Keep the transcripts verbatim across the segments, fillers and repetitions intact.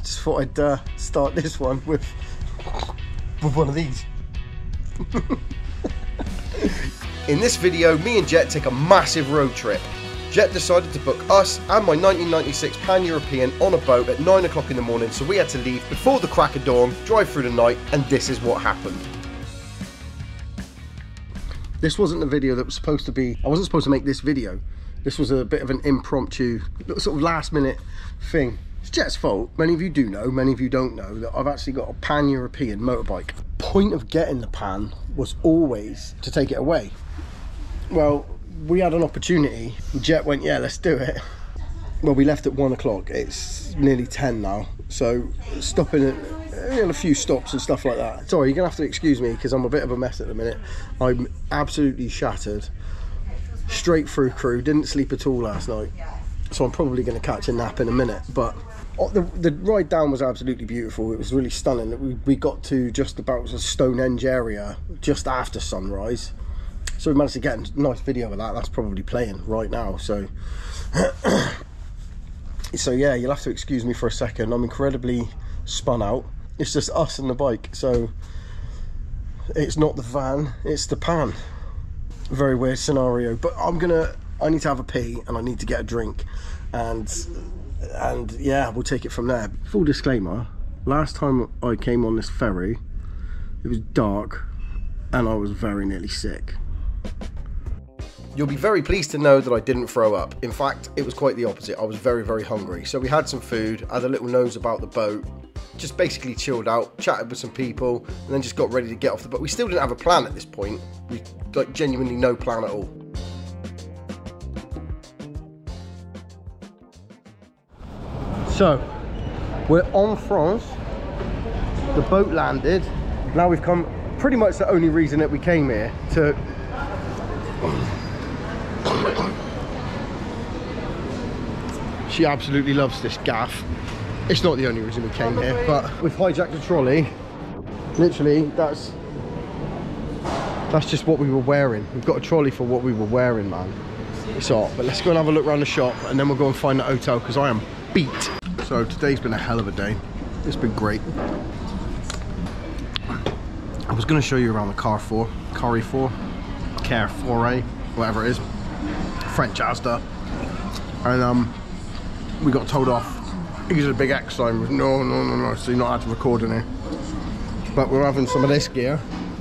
just thought I'd uh, start this one with, with one of these. In this video, me and Jet take a massive road trip. Jet decided to book us and my nineteen ninety-six Pan-European on a boat at nine o'clock in the morning, so we had to leave before the crack of dawn, drive through the night, and this is what happened. This wasn't a video that was supposed to be, I wasn't supposed to make this video. This was a bit of an impromptu, sort of last minute thing. It's Jet's fault. Many of you do know, many of you don't know, that I've actually got a Pan-European motorbike. The point of getting the Pan was always to take it away. Well, we had an opportunity. Jet went, yeah, let's do it. Well, we left at one o'clock. It's nearly ten now. So stopping at you know, a few stops and stuff like that. Sorry, you're gonna have to excuse me because I'm a bit of a mess at the minute. I'm absolutely shattered. Straight through crew, didn't sleep at all last night. So I'm probably gonna catch a nap in a minute. But the, the ride down was absolutely beautiful. It was really stunning. We, we got to just about the Stonehenge area just after sunrise. So we managed to get a nice video of that. That's probably playing right now. So, so yeah, you'll have to excuse me for a second. I'm incredibly spun out. It's just us and the bike. So it's not the van, it's the Pan. Very weird scenario. But I'm gonna. I need to have a pee and I need to get a drink, and and yeah, we'll take it from there. Full disclaimer: last time I came on this ferry, it was dark, and I was very nearly sick. You'll be very pleased to know that I didn't throw up. In fact, it was quite the opposite. I was very, very hungry. So we had some food, had a little nose about the boat, just basically chilled out, chatted with some people, and then just got ready to get off the boat. We still didn't have a plan at this point. We like genuinely no plan at all. So, we're en France. The boat landed. Now we've come, pretty much the only reason that we came here to She absolutely loves this gaff. It's not the only reason we came here, but we've hijacked a trolley. Literally, that's that's just what we were wearing. We've got a trolley for what we were wearing, man. It's hot, but let's go and have a look around the shop and then we'll go and find the hotel because I am beat. So today's been a hell of a day. It's been great. I was going to show you around the Carrefour, Carrefour, Carrefour, whatever it is, French Asda, and um, we got told off. He's a big X sign with no, no, no, no, so you're not allowed to record in here. But we're having some of this gear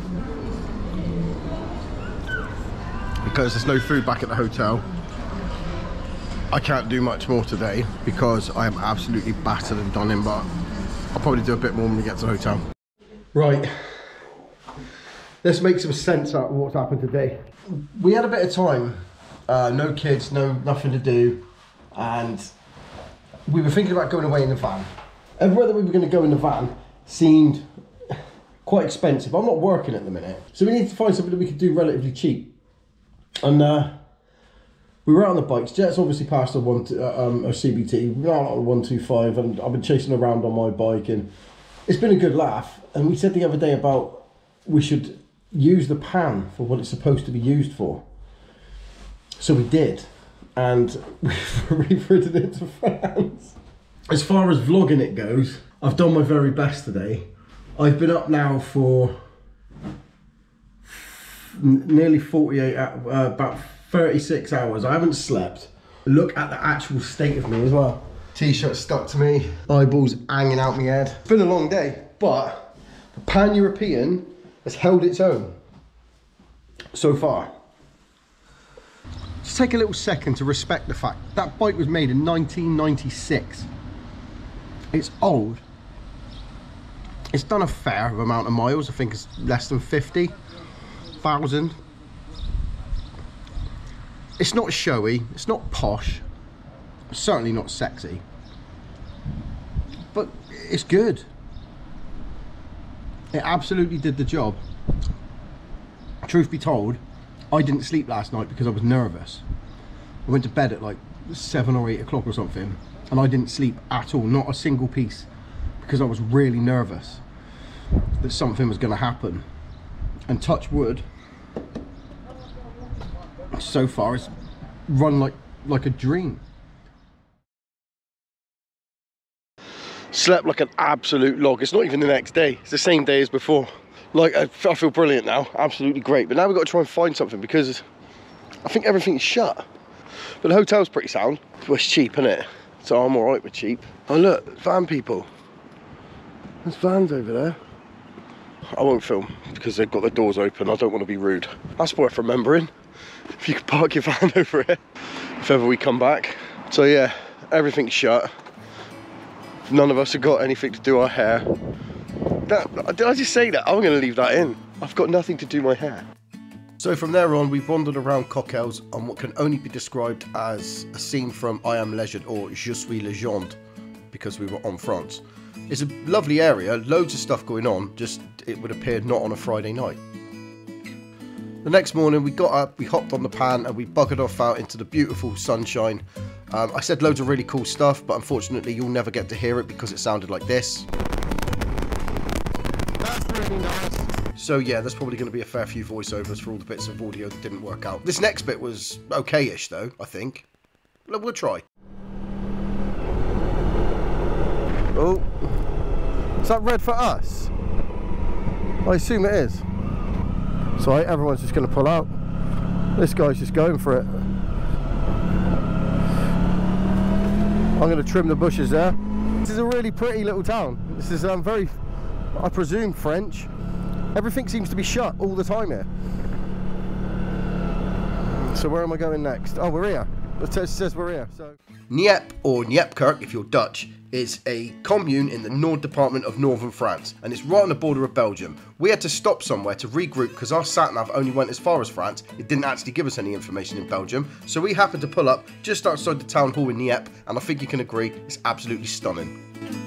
because there's no food back at the hotel. I can't do much more today because I am absolutely battered and done in, but I'll probably do a bit more when we get to the hotel. Right. Let's make some sense out of what's happened today. We had a bit of time, uh, no kids, no nothing to do, and we were thinking about going away in the van. Everywhere that we were going to go in the van seemed quite expensive. I'm not working at the minute, so we needed to find something that we could do relatively cheap. And uh, we were out on the bikes. Jet's obviously passed a one, uh, um, a C B T. We were out on a one two five, and I've been chasing around on my bike, and it's been a good laugh. And we said the other day about we should use the Pan for what it's supposed to be used for. So we did, and we've refitted it to France. As far as vlogging it goes, I've done my very best today. I've been up now for nearly forty-eight, uh, about thirty-six hours. I haven't slept. Look at the actual state of me as well. T-shirt stuck to me, eyeballs hanging out my head. It's been a long day, but the Pan-European has held its own so far. Just take a little second to respect the fact that bike was made in nineteen ninety-six. It's old. It's done a fair amount of miles. I think it's less than fifty thousand. It's not showy, it's not posh, it's certainly not sexy, but it's good. It absolutely did the job. Truth be told, I didn't sleep last night because I was nervous. I went to bed at like seven or eight o'clock or something, and I didn't sleep at all, not a single piece, because I was really nervous that something was going to happen. And touch wood, so far it's run like like a dream. Slept like an absolute log. It's not even the next day. It's the same day as before. Like, I, I feel brilliant now. Absolutely great. But now we've got to try and find something because I think everything's shut. But the hotel's pretty sound. Well, it's cheap, isn't it? So I'm all right with cheap. Oh, look, van people. There's vans over there. I won't film because they've got the doors open. I don't want to be rude. That's worth remembering. If you could park your van over here, if ever we come back. So yeah, everything's shut. None of us have got anything to do our hair. That, did I just say that? I'm going to leave that in. I've got nothing to do my hair. So from there on, we've wandered around Coquelles on what can only be described as a scene from I Am Legend or Je suis Legende, because we were on France. It's a lovely area, loads of stuff going on, just it would appear not on a Friday night. The next morning we got up, we hopped on the pan and we buggered off out into the beautiful sunshine. Um, I said loads of really cool stuff, but unfortunately you'll never get to hear it because it sounded like this. That's really nice. So yeah, there's probably going to be a fair few voiceovers for all the bits of audio that didn't work out. This next bit was okay-ish though, I think. We'll try. Oh, is that red for us? I assume it is. Sorry, everyone's just going to pull out. This guy's just going for it. I'm going to trim the bushes there. This is a really pretty little town. This is um, very, I presume, French. Everything seems to be shut all the time here. So where am I going next? Oh, we're here. It says we're here. So. Nieppe, or Nieuwkerk if you're Dutch, is a commune in the Nord department of northern France, and it's right on the border of Belgium. We had to stop somewhere to regroup because our sat-nav only went as far as France. It didn't actually give us any information in Belgium, so we happened to pull up just outside the town hall in Nieppe, and I think you can agree, it's absolutely stunning.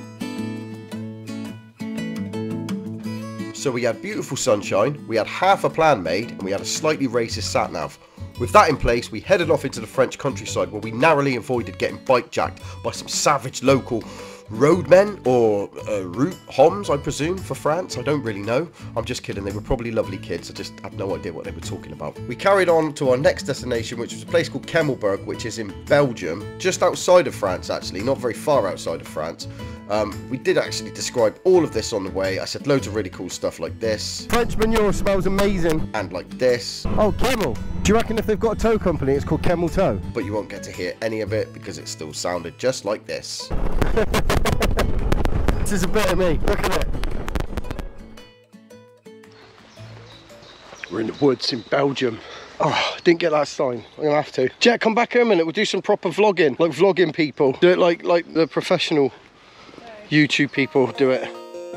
So we had beautiful sunshine, we had half a plan made, and we had a slightly racist sat-nav. With that in place, we headed off into the French countryside where we narrowly avoided getting bike-jacked by some savage local roadmen, or uh, route homs, I presume, for France. I don't really know. I'm just kidding. They were probably lovely kids. I just had no idea what they were talking about. We carried on to our next destination, which was a place called Kernomadz, which is in Belgium, just outside of France, actually, not very far outside of France. Um, we did actually describe all of this on the way. I said loads of really cool stuff like this. French manure smells amazing. And like this. Oh, Camel. Do you reckon if they've got a tow company, it's called Camel Tow? But you won't get to hear any of it because it still sounded just like this. This is a bit of me. Look at it. We're in the woods in Belgium. Oh, didn't get that sign. I'm gonna have to. Jet, come back here a minute. We'll do some proper vlogging, like vlogging people. Do it like like the professional YouTube people do it.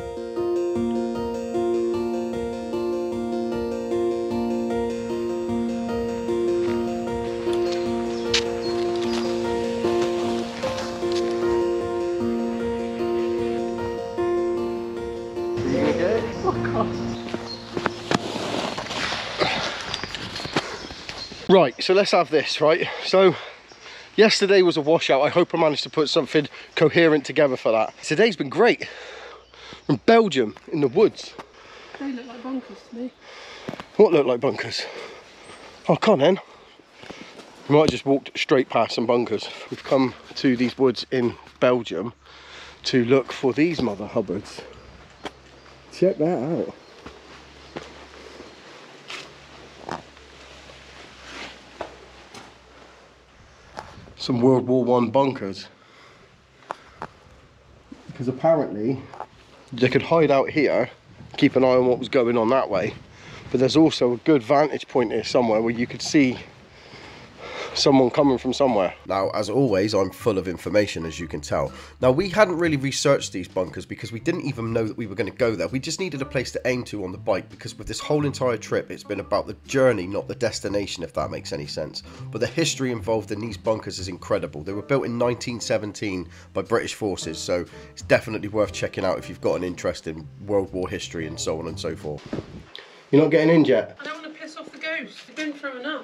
Right, so let's have this, right? So yesterday was a washout. I hope I managed to put something coherent together for that. Today's been great. From Belgium, in the woods. They look like bunkers to me. What look like bunkers? Oh, come on then. We might have just walked straight past some bunkers. We've come to these woods in Belgium to look for these mother hubbards. Check that out. Some World War One bunkers, because apparently they could hide out here, keep an eye on what was going on that way, but there's also a good vantage point here somewhere where you could see someone coming from somewhere. Now, as always, I'm full of information, as you can tell. Now, we hadn't really researched these bunkers because we didn't even know that we were going to go there. We just needed a place to aim to on the bike, because with this whole entire trip, it's been about the journey, not the destination, if that makes any sense. But the history involved in these bunkers is incredible. They were built in nineteen seventeen by British forces, so it's definitely worth checking out if you've got an interest in World War history and so on and so forth. You're not getting in yet? I don't want to piss off the ghost. They've been through enough.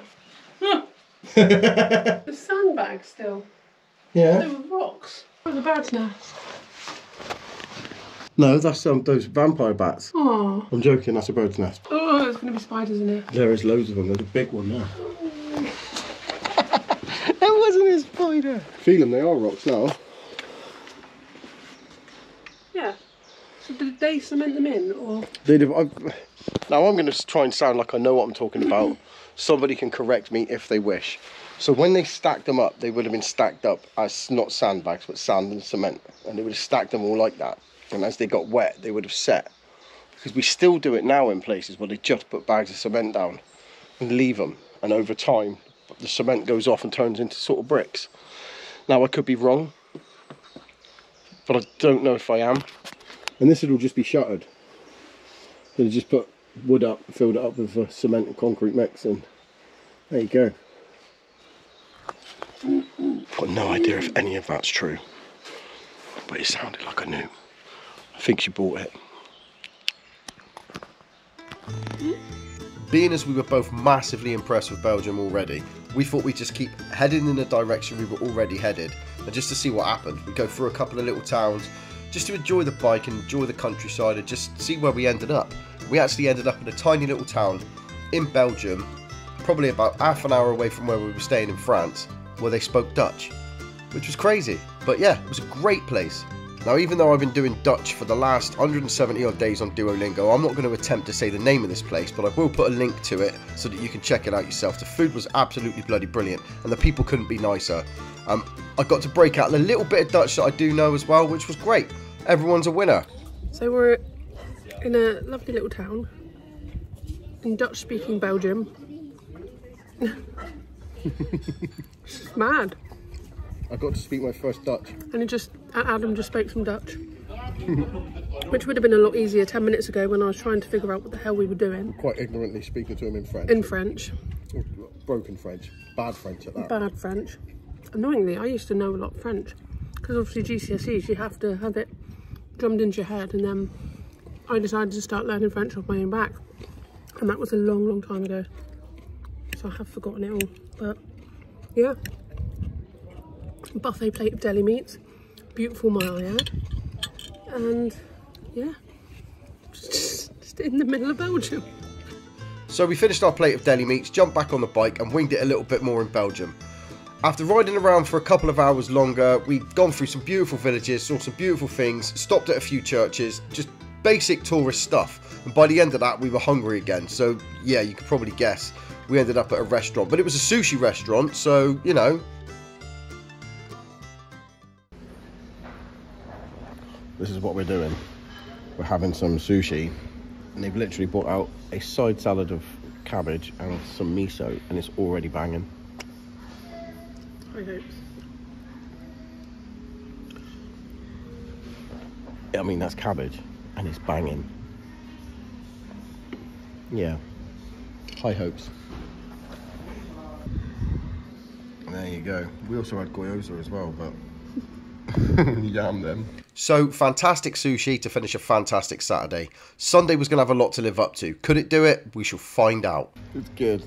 The sandbags still. Yeah. They were rocks. What, the bird's nest? No, that's um, those vampire bats. Oh. I'm joking, that's a bird's nest. Oh, there's going to be spiders in here. There is loads of them, there's a big one there. That wasn't a spider. Feel them, they are rocks now. Yeah. So did they cement them in, or? They'd have, I've, now I'm going to try and sound like I know what I'm talking about. Somebody can correct me if they wish. So when they stacked them up, they would have been stacked up as not sandbags, but sand and cement. And they would have stacked them all like that. And as they got wet, they would have set. Because we still do it now in places where they just put bags of cement down and leave them. And over time, the cement goes off and turns into sort of bricks. Now I could be wrong, but I don't know if I am. And this will just be shuttered. They'll just put wood up, filled it up with a cement and concrete mix, and there you go. Got no idea if any of that's true, but it sounded like I knew. I think she bought it. Being as we were both massively impressed with Belgium already, we thought we'd just keep heading in the direction we were already headed, and just to see what happened. We'd go through a couple of little towns, just to enjoy the bike and enjoy the countryside and just see where we ended up. We actually ended up in a tiny little town in Belgium, probably about half an hour away from where we were staying in France, where they spoke Dutch, which was crazy. But yeah, it was a great place. Now, even though I've been doing Dutch for the last one hundred seventy odd days on Duolingo, I'm not going to attempt to say the name of this place, but I will put a link to it so that you can check it out yourself. The food was absolutely bloody brilliant, and the people couldn't be nicer. Um, I got to break out a little bit of Dutch that I do know as well, which was great. Everyone's a winner. So we're in a lovely little town in Dutch-speaking Belgium. It's just mad. I got to speak my first Dutch. And he just, Adam just spoke some Dutch. Which would have been a lot easier ten minutes ago when I was trying to figure out what the hell we were doing. Quite ignorantly speaking to him in French. In French. Broken French. Bad French at that. Bad French. Annoyingly, I used to know a lot of French. Because obviously G C S Es, you have to have it drummed into your head, and then I decided to start learning French off my own back. And that was a long, long time ago. So I have forgotten it all. But, yeah. Buffet plate of deli meats. Beautiful, my I add. And, yeah. Just, just in the middle of Belgium. So we finished our plate of deli meats, jumped back on the bike and winged it a little bit more in Belgium. After riding around for a couple of hours longer, we'd gone through some beautiful villages, saw some beautiful things, stopped at a few churches, just basic tourist stuff. And by the end of that, we were hungry again. So yeah, you could probably guess we ended up at a restaurant. But it was a sushi restaurant, so, you know. This is what we're doing. We're having some sushi. And they've literally brought out a side salad of cabbage and some miso, and it's already banging. I hope. I mean, that's cabbage, and it's banging. Yeah. High hopes. There you go. We also had gyoza as well, but yam them. So, fantastic sushi to finish a fantastic Saturday. Sunday was going to have a lot to live up to. Could it do it? We shall find out. It's good.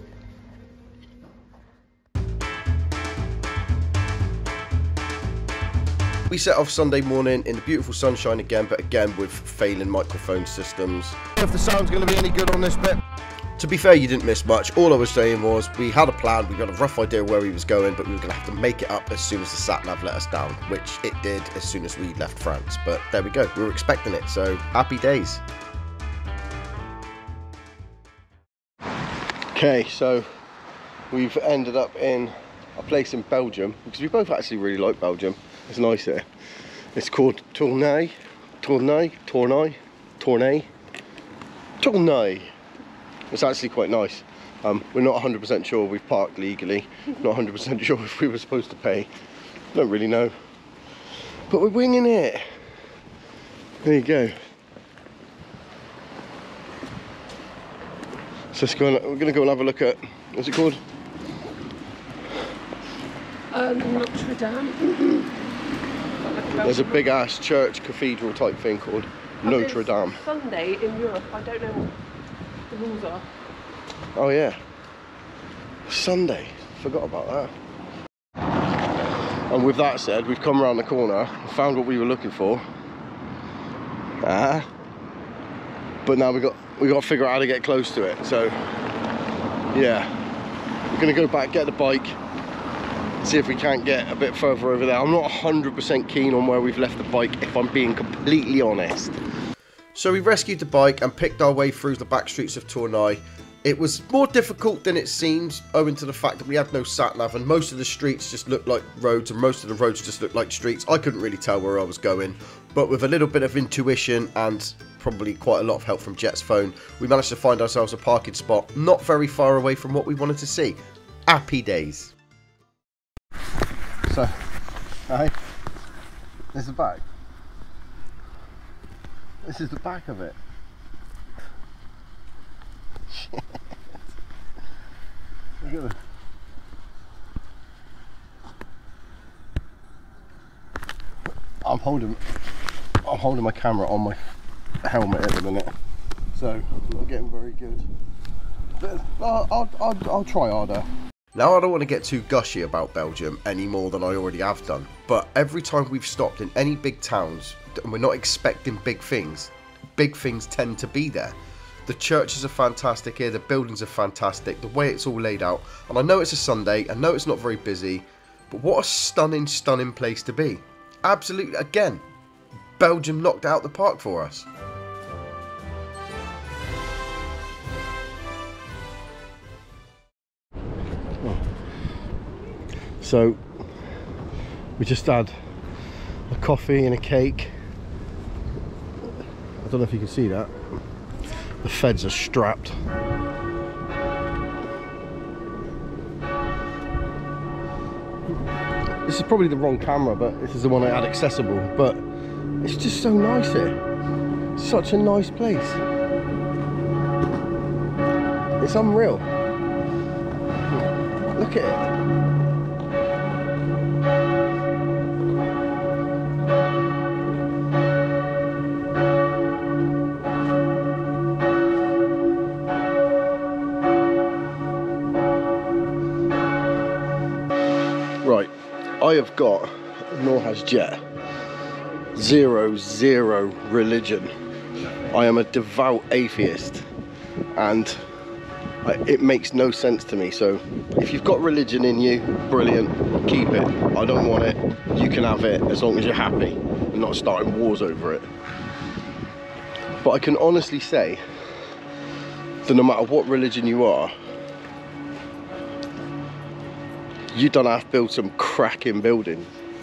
We set off Sunday morning in the beautiful sunshine again, but again with failing microphone systems. If the sound's going to be any good on this bit. To be fair, you didn't miss much. All I was saying was we had a plan, we got a rough idea where he was going, but we were going to have to make it up as soon as the sat-nav let us down, which it did as soon as we left France. But there we go, we were expecting it, so happy days. Okay, so we've ended up in a place in Belgium, because we both actually really like Belgium. It's nice here. It's called Tournai, Tournai, Tournai, Tournai, Tournai. It's actually quite nice. Um, we're not one hundred percent sure we've parked legally. Not one hundred percent sure if we were supposed to pay. Don't really know. But we're winging it. There you go. So let's go and, we're going to go and have a look at, what's it called? Um, Notre Dame. There's a big ass church cathedral type thing called Notre Dame. Sunday in Europe, I don't know what the rules are. Oh yeah, Sunday, forgot about that. And with that said, we've come around the corner, found what we were looking for. Ah, but now we got we got to figure out how to get close to it. So yeah, we're gonna go back, get the bike, See if we can't get a bit further over there. I'm not one hundred percent keen on where we've left the bike, if I'm being completely honest. So we rescued the bike and picked our way through the back streets of Tournai. It was more difficult than it seems, owing to the fact that we had no sat-nav and most of the streets just looked like roads and most of the roads just looked like streets. I couldn't really tell where I was going, but with a little bit of intuition and probably quite a lot of help from Jet's phone, we managed to find ourselves a parking spot not very far away from what we wanted to see. Happy days. So, hey, this is the back. This is the back of it. Shit. Look at this. I'm holding, I'm holding my camera on my helmet at the minute, so I'm not getting very good. But I'll, I'll, I'll, I'll try harder. Now, I don't want to get too gushy about Belgium any more than I already have done, but every time we've stopped in any big towns and we're not expecting big things, big things tend to be there. The churches are fantastic here, the buildings are fantastic, the way it's all laid out, and I know it's a Sunday, I know it's not very busy, but what a stunning, stunning place to be. Absolutely, again, Belgium knocked out the park for us. So, we just had a coffee and a cake. I don't know if you can see that. The feds are strapped. This is probably the wrong camera, but this is the one I had accessible. But it's just so nice here. Such a nice place. It's unreal. Look at it. Right, I have got, nor has Jet, zero, zero religion. I am a devout atheist, and I, it makes no sense to me. So if you've got religion in you, brilliant, keep it. I don't want it. You can have it as long as you're happy and not starting wars over it. But I can honestly say that no matter what religion you are, you done have to build some cracking buildings.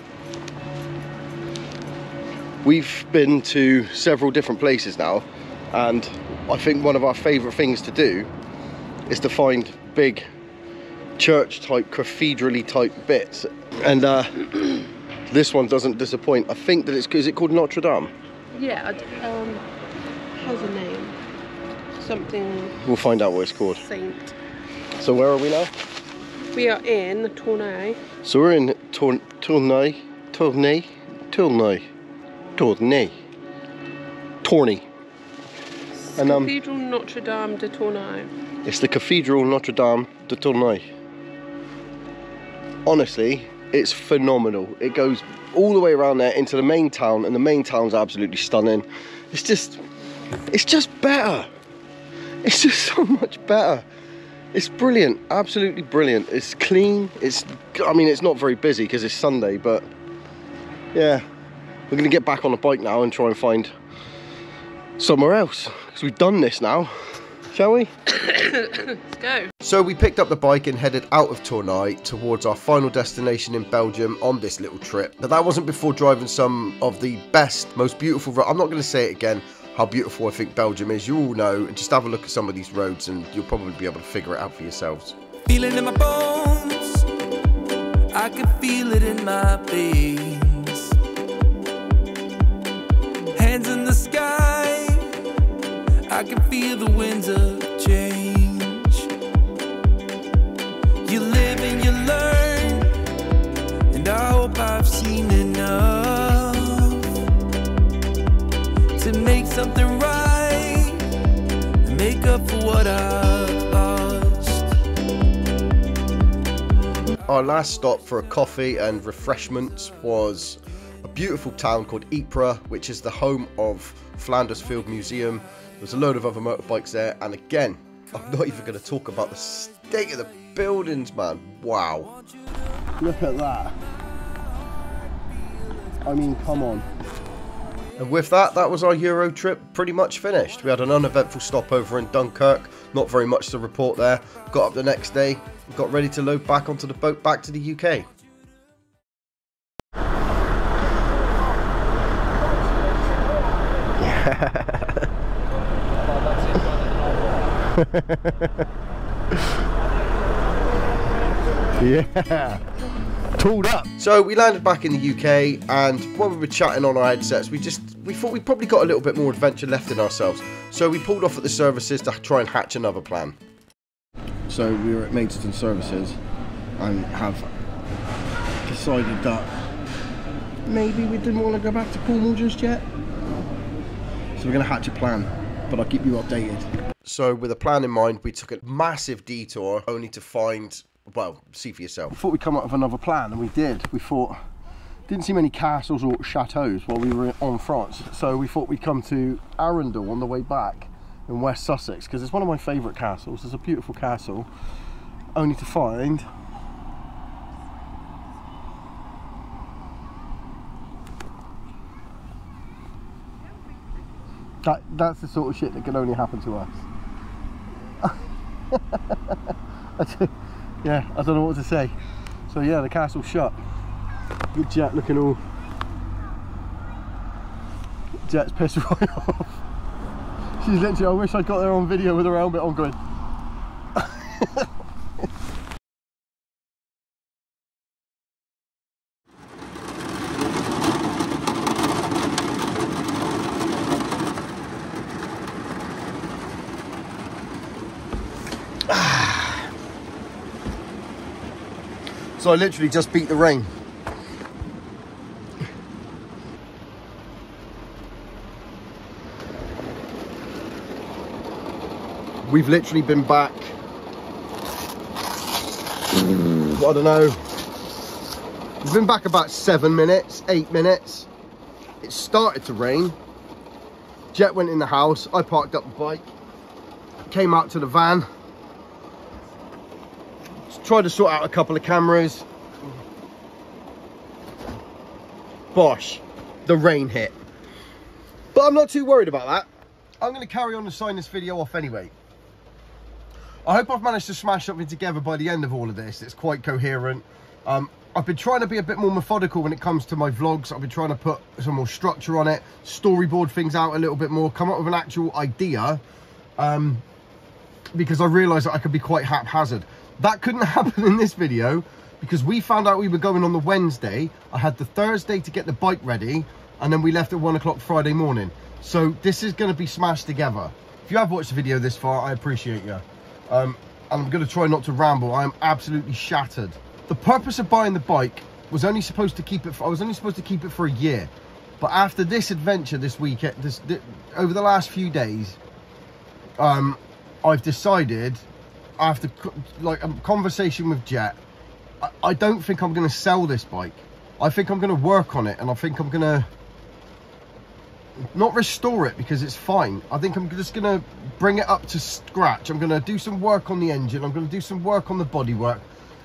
We've been to several different places now, and I think one of our favourite things to do is to find big church type, cathedral-y type bits, and uh, this one doesn't disappoint. I think that it's, is it called Notre Dame? Yeah, um, has a name. Something. We'll find out what it's called. Saint. So where are we now? We are in Tournai. So we're in Tournai, Tournai, Tournai, Tournai, Tournai, Tournai. And um, Cathedral Notre Dame de Tournai. It's the Cathedral Notre Dame de Tournai. Honestly, it's phenomenal. It goes all the way around there into the main town, and the main town's absolutely stunning. It's just, it's just better. It's just so much better. It's brilliant, absolutely brilliant. It's clean. It's, I mean, it's not very busy because it's Sunday, but yeah, we're gonna get back on the bike now and try and find somewhere else because we've done this now. Shall we? Let's go. So we picked up the bike and headed out of Tournai towards our final destination in Belgium on this little trip. But that wasn't before driving some of the best, most beautiful roads. I'm not going to say it again, how beautiful I think Belgium is. You all know, just have a look at some of these roads and you'll probably be able to figure it out for yourselves. Feeling in my bones, I can feel it in my veins. Hands in the sky, I can feel the winds of change. You live and you learn, and I hope I've seen enough to make something right and make up for what I've lost. Our last stop for a coffee and refreshments was a beautiful town called Ypres, which is the home of Flanders Field Museum. There's a load of other motorbikes there, and again, I'm not even going to talk about the state of the buildings, man. Wow. Look at that. I mean, come on. And with that, that was our Euro trip pretty much finished. We had an uneventful stopover in Dunkirk, not very much to report there. Got up the next day, got ready to load back onto the boat back to the U K. Yeah. Tooled up. So we landed back in the U K, and while we were chatting on our headsets, we just we thought we probably got a little bit more adventure left in ourselves. So we pulled off at the services to try and hatch another plan. So we were at Maidstone Services and have decided that maybe we didn't want to go back to Cornwall just yet. So we're going to hatch a plan, but I'll keep you updated. So with a plan in mind, we took a massive detour only to find, well, see for yourself. We thought we'd come up with another plan, and we did. We thought, didn't see many castles or chateaux while we were on France. So we thought we'd come to Arundel on the way back in West Sussex, because it's one of my favourite castles. It's a beautiful castle, only to find that that's the sort of shit that can only happen to us. Yeah, I don't know what to say. So yeah, the castle's shut. Good Jet looking all... Jet's pissed right off. She's literally, I wish I got her on video with her helmet on going. So I literally just beat the rain. We've literally been back, I don't know, we've been back about seven minutes, eight minutes. It started to rain. Jet went in the house, I parked up the bike, came out to the van, tried to sort out a couple of cameras. Bosh, the rain hit. But I'm not too worried about that. I'm going to carry on and sign this video off anyway. I hope I've managed to smash something together by the end of all of this. It's quite coherent. Um, I've been trying to be a bit more methodical when it comes to my vlogs. I've been trying to put some more structure on it, storyboard things out a little bit more, come up with an actual idea. Um, because I realised that I could be quite haphazard. That couldn't happen in this video because we found out we were going on the Wednesday. I had the Thursday to get the bike ready, and then we left at one o'clock Friday morning. So this is going to be smashed together. If you have watched the video this far, I appreciate you. Um, and I'm going to try not to ramble. I am absolutely shattered. The purpose of buying the bike was only supposed to keep it for, I was only supposed to keep it for a year. But after this adventure this week, this, this over the last few days, um, I've decided, after like a conversation with Jet, I, I don't think I'm going to sell this bike. I think I'm going to work on it, and I think I'm going to not restore it because it's fine. I think I'm just going to bring it up to scratch. I'm going to do some work on the engine. I'm going to do some work on the bodywork.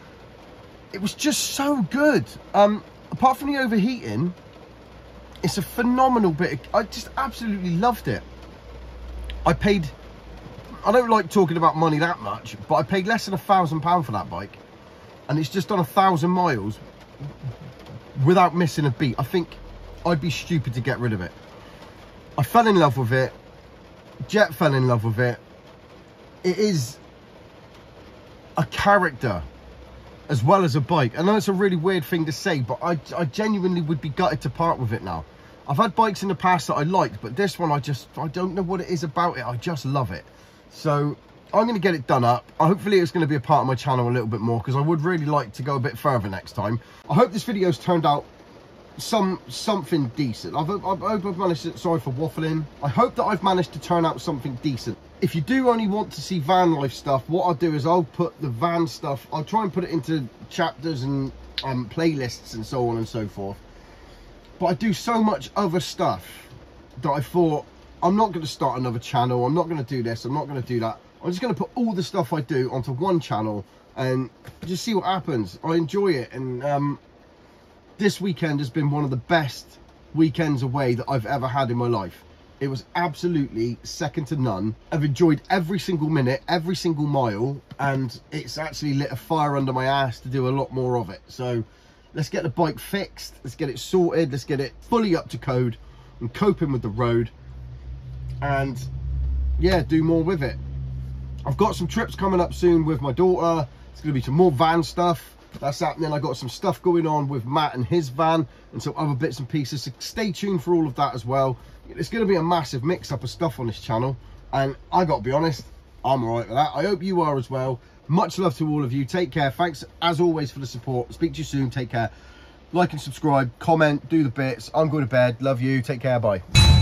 It was just so good. Um, apart from the overheating, it's a phenomenal bit. Of, I just absolutely loved it. I paid... I don't like talking about money that much, but I paid less than a thousand pounds for that bike, and it's just done a thousand miles without missing a beat. I think I'd be stupid to get rid of it. I fell in love with it. Jet fell in love with it. It is a character as well as a bike. I know it's a really weird thing to say, but I, I genuinely would be gutted to part with it now. I've had bikes in the past that I liked, but this one I just, I don't know what it is about it. I just love it. So I'm going to get it done up. Hopefully it's going to be a part of my channel a little bit more, because I would really like to go a bit further next time. I hope this video's turned out some something decent. I've, I've, I hope I've managed to, sorry for waffling. I hope that I've managed to turn out something decent. If you do only want to see van life stuff, what I'll do is I'll put the van stuff, I'll try and put it into chapters and um, playlists and so on and so forth. But I do so much other stuff that I thought, I'm not going to start another channel, I'm not going to do this, I'm not going to do that. I'm just going to put all the stuff I do onto one channel and just see what happens. I enjoy it, and um, this weekend has been one of the best weekends away that I've ever had in my life. It was absolutely second to none. I've enjoyed every single minute, every single mile, and it's actually lit a fire under my ass to do a lot more of it. So let's get the bike fixed, let's get it sorted, let's get it fully up to code and coping with the road, and yeah, do more with it. I've got some trips coming up soon with my daughter. It's going to be some more van stuff that's happening. I got some stuff going on with Matt and his van and some other bits and pieces, so stay tuned for all of that as well. It's going to be a massive mix up of stuff on this channel, and I got to be honest, I'm all right with that. I hope you are as well. Much love to all of you. Take care. Thanks as always for the support. Speak to you soon. Take care. Like and subscribe, comment, do the bits. I'm going to bed. Love you. Take care. Bye.